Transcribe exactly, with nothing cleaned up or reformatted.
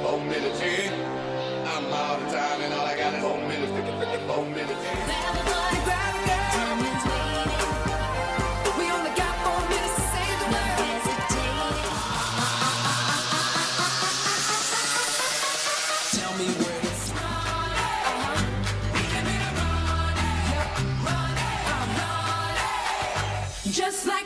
four minutes in. I'm all the time and all I got is four minutes, four minutes in. Grab a boy, grab a girl. Time is waiting. We only got four minutes to save the world. No hesitating. Tell me where to Run, uh-huh. We can be the run, yep, run, I'm running. Just like